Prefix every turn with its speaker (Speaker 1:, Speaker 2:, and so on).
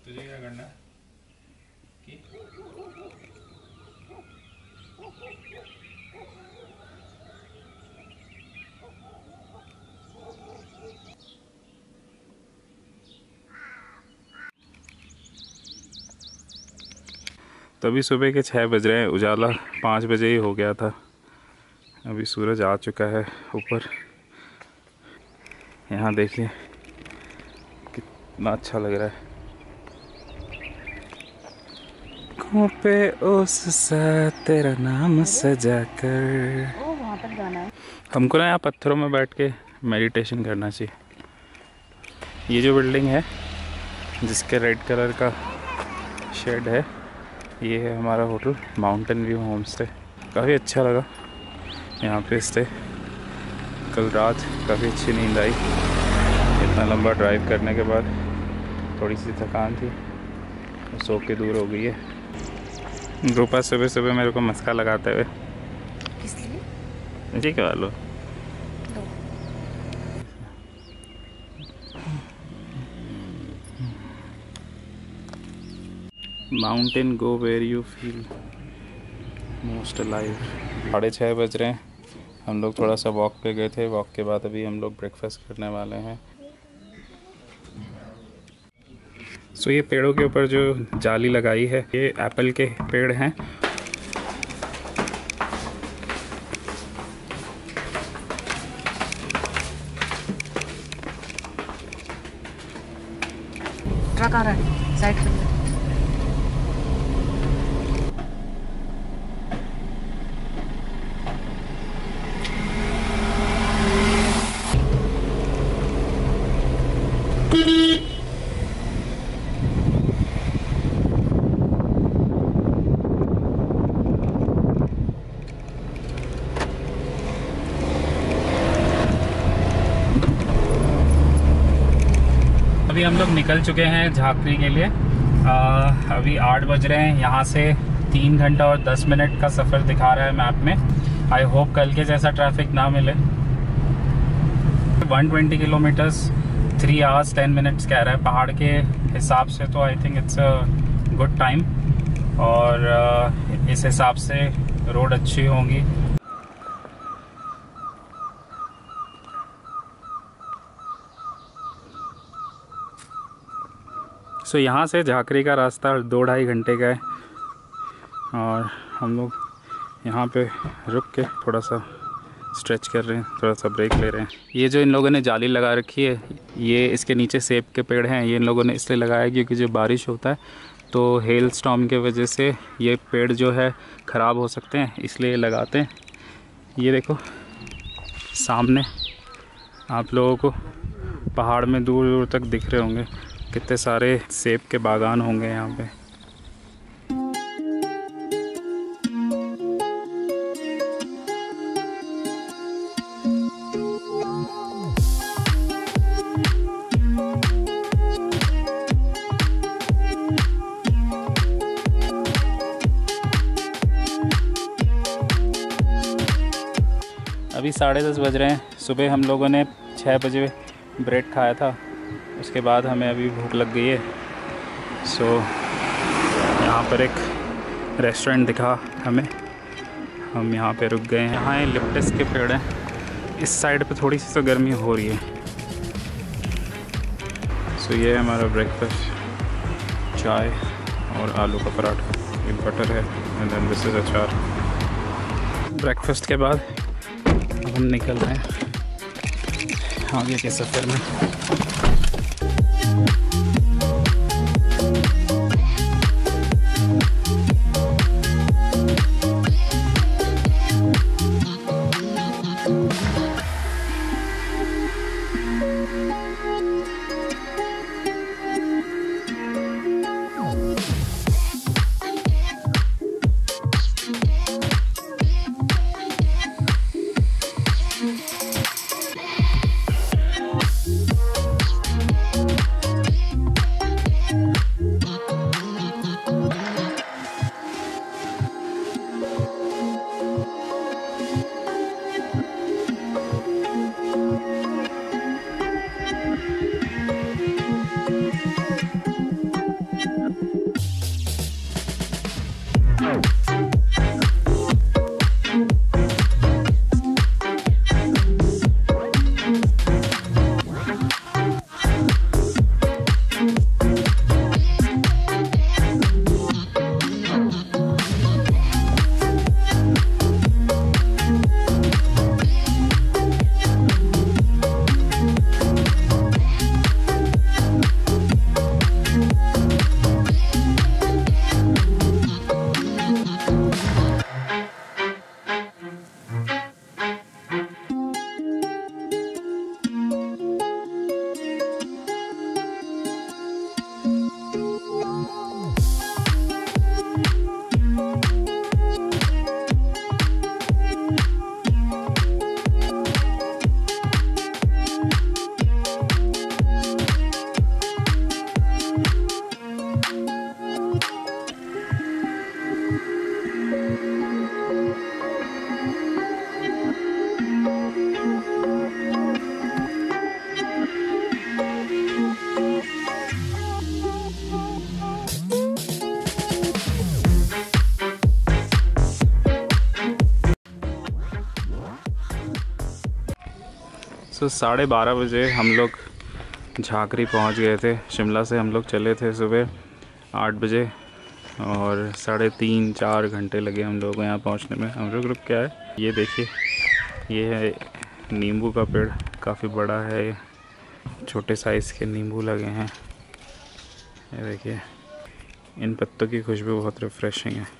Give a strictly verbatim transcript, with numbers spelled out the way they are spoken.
Speaker 1: तुझे क्या करना है कि तो अभी सुबह के छः बज रहे हैं, उजाला पाँच बजे ही हो गया था। अभी सूरज आ चुका है ऊपर। यहाँ देखिए कितना अच्छा लग रहा है। आँखों पे उस सा तेरा नाम सजा कर।
Speaker 2: ओ वहाँ तक जाना है
Speaker 1: हमको ना यहाँ पत्थरों में बैठ के मेडिटेशन करना चाहिए। ये जो बिल्डिंग है जिसके रेड कलर का शेड है, ये है हमारा hotel mountain view home stay. काफ़ी अच्छा लगा यहाँ पे स्टे। कल रात काफ़ी अच्छी नींद आई। इतना लंबा ड्राइव करने के बाद थोड़ी सी थकान थी, तो सो के दूर हो गई है। रूपा सुबह सुबह मेरे को मस्का लगाते हुए जी क्या लो mountain go where you feel most alive. साढ़े छः बज रहे हैं। हम लोग थोड़ा सा वॉक पे गए थे। वॉक के बाद अभी हम लोग ब्रेकफास्ट करने वाले हैं। सो ये पेड़ों के ऊपर जो जाली लगाई है, ये एप्पल के पेड़ हैं।
Speaker 2: ट्रक आ रहा है साइड पे।
Speaker 1: अभी हम लोग निकल चुके हैं झाकरी के लिए। आ, अभी आठ बज रहे हैं। यहाँ से तीन घंटा और दस मिनट का सफ़र दिखा रहा है मैप में। आई होप कल के जैसा ट्रैफिक ना मिले। एक सौ बीस kilometres three hours ten minutes कह रहा है। पहाड़ के हिसाब से तो I think it's a good time, और आ, इस हिसाब से रोड अच्छी होंगी। सो so, यहाँ से झाकरी का रास्ता दो ढाई घंटे का है, और हम लोग यहाँ पे रुक के थोड़ा सा स्ट्रेच कर रहे हैं, थोड़ा सा ब्रेक ले रहे हैं। ये जो इन लोगों ने जाली लगा रखी है, ये इसके नीचे सेब के पेड़ हैं। ये इन लोगों ने इसलिए लगाया है क्योंकि जो बारिश होता है तो हेल स्टॉर्म के वजह से ये पेड़ जो है ख़राब हो सकते हैं, इसलिए लगाते हैं। ये देखो सामने आप लोगों को पहाड़ में दूर दूर तक दिख रहे होंगे, कितने सारे सेब के बागान होंगे यहाँ पे। अभी साढ़े दस बज रहे हैं। सुबह हम लोगों ने छः बजे ब्रेड खाया था, उसके बाद हमें अभी भूख लग गई है। सो यहाँ पर एक रेस्टोरेंट दिखा हमें, हम यहाँ पे रुक गए हैं। यहाँ ये लिप्टस के पेड़ हैं। इस साइड पे थोड़ी सी तो गर्मी हो रही है। सो ये है हमारा ब्रेकफास्ट, चाय और आलू का पराठा, ये बटर है, and then this is achar. Breakfast के बाद अब हम निकल रहे हैं आगे के सफ़र में। सो साढ़े बारह बजे हम लोग झाकरी पहुंच गए थे। शिमला से हम लोग चले थे सुबह आठ बजे और साढ़े तीन चार घंटे लगे हम लोग को यहाँ पहुँचने में। हम लोग रुक क्या है, ये देखिए, ये है नींबू का पेड़, काफ़ी बड़ा है, छोटे साइज़ के नींबू लगे हैं। ये देखिए, इन पत्तों की खुशबू बहुत रिफ्रेशिंग है।